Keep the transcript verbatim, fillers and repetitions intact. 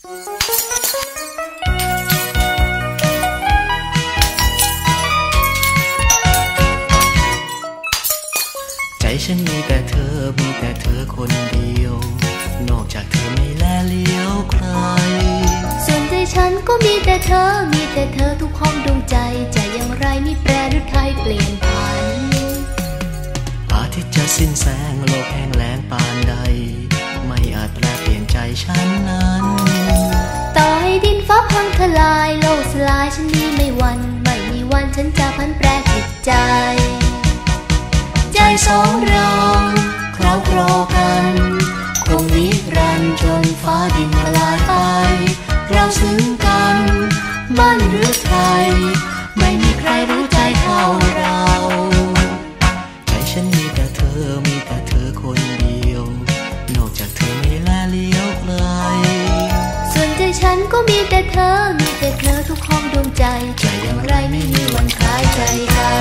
ใจฉันมีแต่เธอมีแต่เธอคนเดียวนอกจากเธอไม่แลเลี้ยวใครส่วนใจฉันก็มีแต่เธอมีแต่เธอทุกห้องดวงใจใจอย่างไรไม่แปรหรือไทยเปลี่ยนผันอาทิตย์จะสิ้นแสงโลกแห้งแล้งปานใดไม่อาจแปลเปลี่ยนใจฉันนั้นต่อให้ดินฟ้าพังทลายโลกสลายฉันนี้ไม่หวั่นไม่มีวันฉันจะพันแปรจิตใจใจสองเราคล้าคลอกันคงนิรันดร์จนฟ้าดินละลายไปเราซึ้งกันบ้านหรือไทยไม่มีใครรู้ใจเท่าเราใจฉันมีแต่เธอมีแต่เธอคนเดียวนอกจากเธอไม่แลเลี้ยวใครส่วนใจฉันก็มีแต่เธอมีแต่เธอทุกห้องดวงใจใจอย่างไรไม่มีวันคล้ายใจกัน